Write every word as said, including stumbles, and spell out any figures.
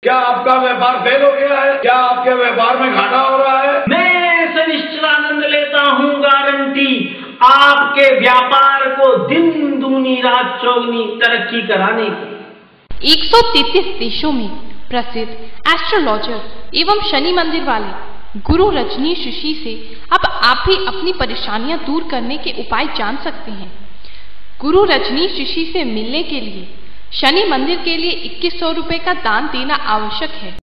क्या आपका व्यापार फेल हो गया है? क्या आपके व्यापार में घाटा हो रहा है? मैं सनिश्चितानंद लेता हूँ गारंटी आपके व्यापार को दिन दूनी रात चौगनी तरक्की कराने की। एक सौ तैंतीस देशों में प्रसिद्ध एस्ट्रोलॉजर एवं शनि मंदिर वाले गुरु रजनीश ऋषि से अब आप भी अपनी परेशानियां दूर करने के उपाय जान सकते हैं। गुरु रजनीश ऋषि से मिलने के लिए शनि मंदिर के लिए इक्कीस सौ रुपए का दान देना आवश्यक है।